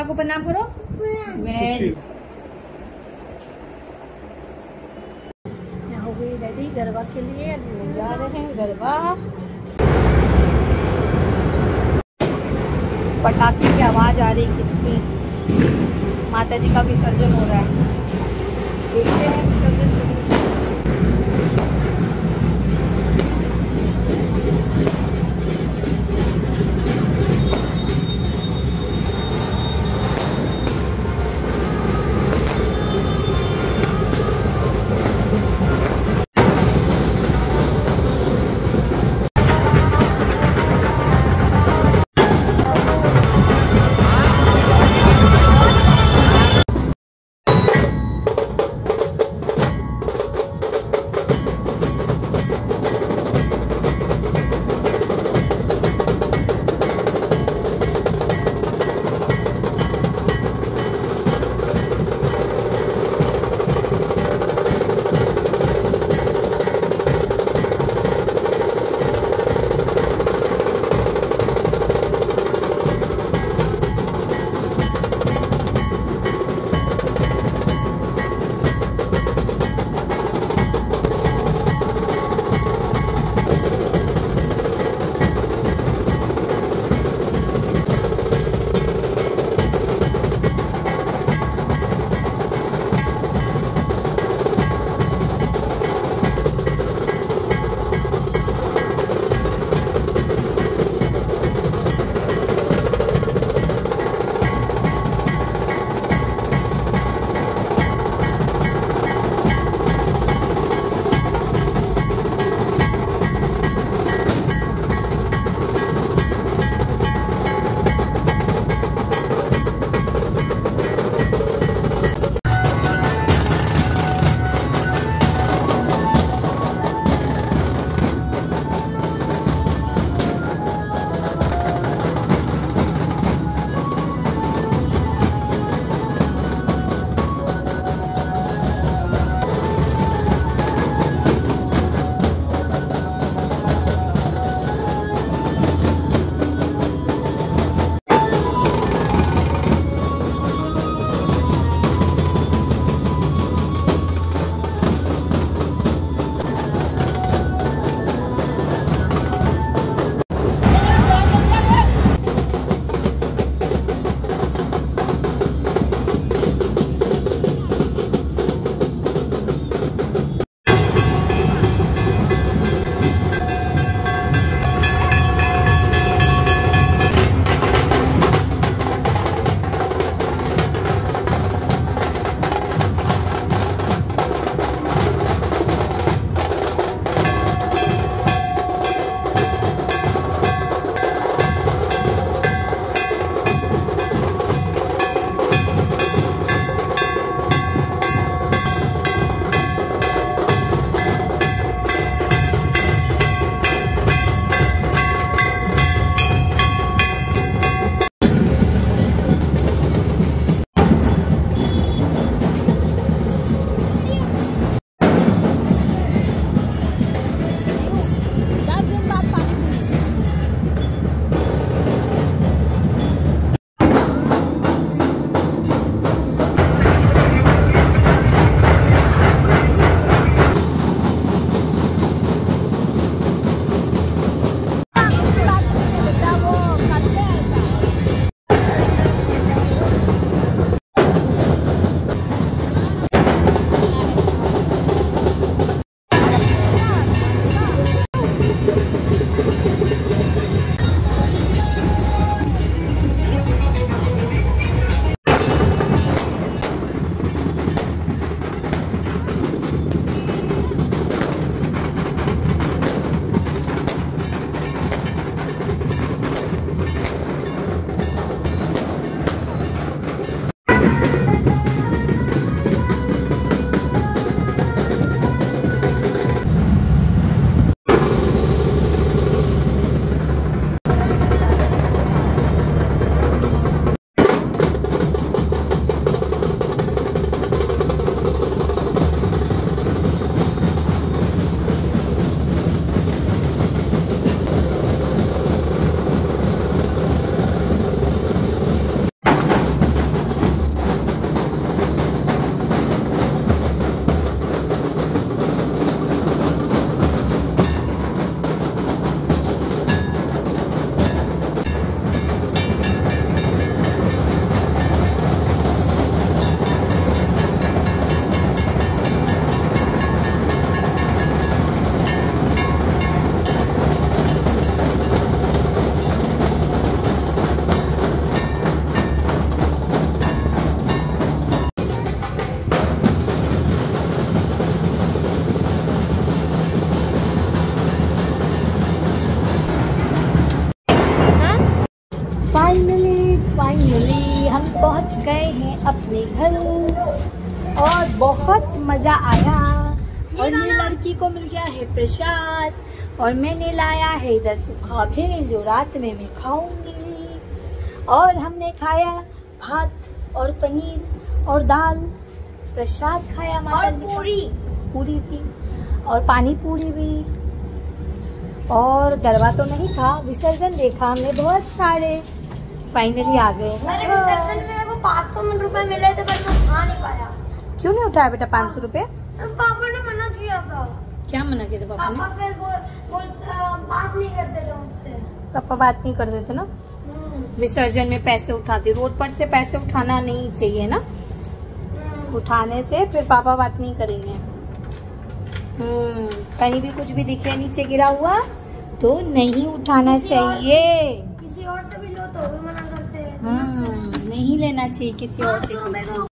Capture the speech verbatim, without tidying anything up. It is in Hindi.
को प्रणाम करो। वेरी हो गई रेडी गरबा के लिए, जा रहे हैं गरबा। पटाखे की आवाज आ रही कितनी। माता जी का विसर्जन हो रहा है, देखते हैं विसर्जन। हम पहुंच गए हैं अपने घर और बहुत मज़ा आया। और ये लड़की को मिल गया है प्रसाद और मैंने लाया है इधर सूखा भेल जो रात में मैं खाऊंगी। और हमने खाया भात और पनीर और दाल, प्रसाद खाया माता जी, पूरी पूरी भी और पानी पूरी भी। और गरबा तो नहीं था, विसर्जन देखा हमने बहुत सारे। फाइनली आ गए। मेरे विसर्जन में वो पाँच सौ रुपए मिले थे पर मैं खा नहीं पाया। क्यों नहीं उठाया बेटा पाँच सौ रुपए? पापा ने मना किया था। क्या मना किया था पापा ने? पापा फिर वो, वो बात नहीं करते थे मुझसे। पापा बात नहीं करते थे ना, विसर्जन में पैसे उठाते। रोड पर से पैसे उठाना नहीं चाहिए ना, उठाने से फिर पापा बात नहीं करेंगे। हम्म कहीं भी कुछ भी दिखे नीचे गिरा हुआ तो नहीं उठाना चाहिए। किसी और से भी लो तो भी मना करते हैं। हम्म नहीं लेना चाहिए किसी और से।